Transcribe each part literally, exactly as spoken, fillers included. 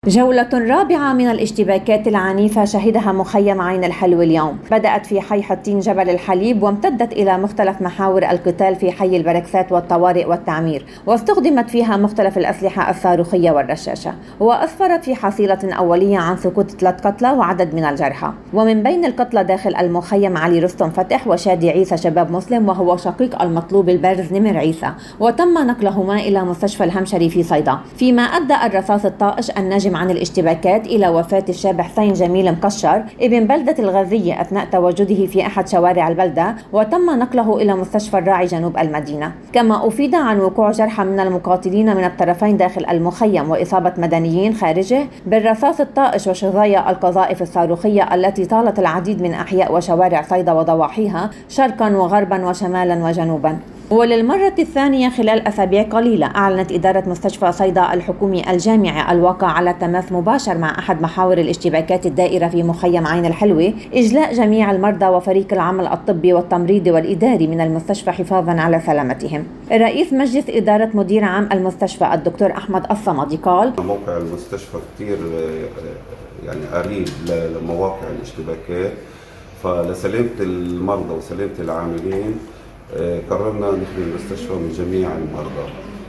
جولة رابعة من الاشتباكات العنيفة شهدها مخيم عين الحلو اليوم. بدأت في حي حطين جبل الحليب وامتدت إلى مختلف محاور القتال في حي البركسات والطوارئ والتعمير، واستخدمت فيها مختلف الأسلحة الصاروخية والرشاشة، وأسفرت في حصيلة أولية عن سقوط ثلاث قتلى وعدد من الجرحى. ومن بين القتلى داخل المخيم علي رستم فتح وشادي عيسى شباب مسلم، وهو شقيق المطلوب البارز نمر عيسى، وتم نقلهما إلى مستشفى الهمشري في صيدا، فيما أدى الرصاص الطائش الناجم عن الاشتباكات إلى وفاة الشاب حسين جميل مقشر ابن بلدة الغزية أثناء تواجده في أحد شوارع البلدة، وتم نقله إلى مستشفى الراعي جنوب المدينة. كما أفيد عن وقوع جرحى من المقاتلين من الطرفين داخل المخيم وإصابة مدنيين خارجه بالرصاص الطائش وشظايا القذائف الصاروخية التي طالت العديد من أحياء وشوارع صيدا وضواحيها شرقا وغربا وشمالا وجنوبا. وللمرة الثانية خلال أسابيع قليلة أعلنت إدارة مستشفى صيدا الحكومي الجامعي الواقع على تماس مباشر مع أحد محاور الاشتباكات الدائرة في مخيم عين الحلوة إجلاء جميع المرضى وفريق العمل الطبي والتمريضي والإداري من المستشفى حفاظا على سلامتهم. رئيس مجلس إدارة مدير عام المستشفى الدكتور أحمد الصمدي قال: موقع المستشفى كتير يعني قريب لمواقع الاشتباكات، فلسلامة المرضى وسلامة العاملين قررنا نخلي المستشفى من جميع المرضى.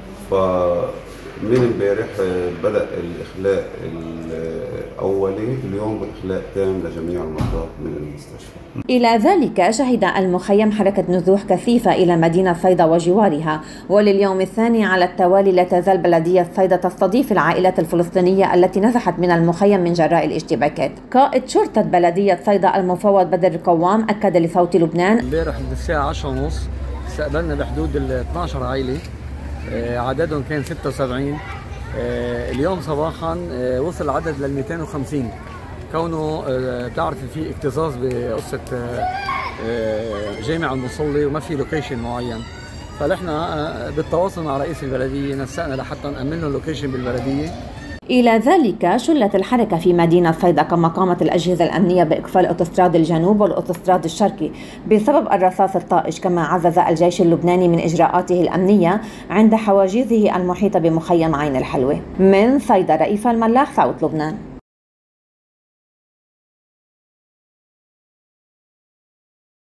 فمن امبارح بدأ الإخلاء الأولي، اليوم إخلاء تام لجميع المرضى من المستشفى. إلى ذلك شهد المخيم حركة نزوح كثيفة إلى مدينة صيدا وجوارها، ولليوم الثاني على التوالي لا تزال بلدية صيدا تستضيف العائلات الفلسطينية التي نزحت من المخيم من جراء الاشتباكات. قائد شرطة بلدية صيدا المفوض بدر القوام أكد لصوت لبنان: امبارح الساعة عشرة ونص استقبلنا بحدود ال اثنعش عائلة، عددهم كان ستة وسبعين. اليوم صباحا وصل العدد لل مئتين وخمسين، كونه بتعرف في اكتظاظ بقصة جامع المصلي وما في لوكيشن معين، فنحن بالتواصل مع رئيس البلدية نسقنا لحتى نأمن له لوكيشن بالبلدية. إلى ذلك شلت الحركة في مدينة صيدا، كما قامت الأجهزة الأمنية بإقفال أوتوستراد الجنوب والأوتوستراد الشرقي بسبب الرصاص الطائش. كما عزز الجيش اللبناني من إجراءاته الأمنية عند حواجزه المحيطة بمخيم عين الحلوة. من صيدا رئيفة الملاح، صوت لبنان.